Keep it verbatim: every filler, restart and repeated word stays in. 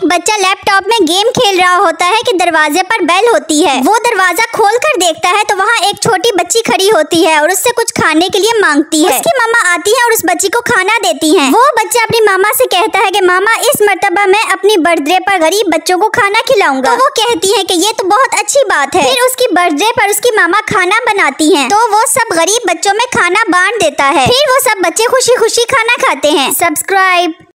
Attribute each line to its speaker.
Speaker 1: बच्चा लैपटॉप में गेम खेल रहा होता है कि दरवाजे पर बेल होती है। वो दरवाजा खोलकर देखता है तो वहाँ एक छोटी बच्ची खड़ी होती है और उससे कुछ खाने के लिए मांगती है। उसकी मामा आती है और उस बच्ची को खाना देती है। वो बच्चा अपनी मामा से कहता है कि मामा, इस मर्तबा मैं अपनी बर्थडे पर गरीब बच्चों को खाना खिलाऊंगा। तो वो कहती है कि ये तो बहुत अच्छी बात है। फिर उसकी बर्थडे पर उसकी मामा खाना बनाती है तो वो सब गरीब बच्चों में खाना बांट देता है। फिर वो सब बच्चे खुशी खुशी खाना खाते हैं। सब्सक्राइब।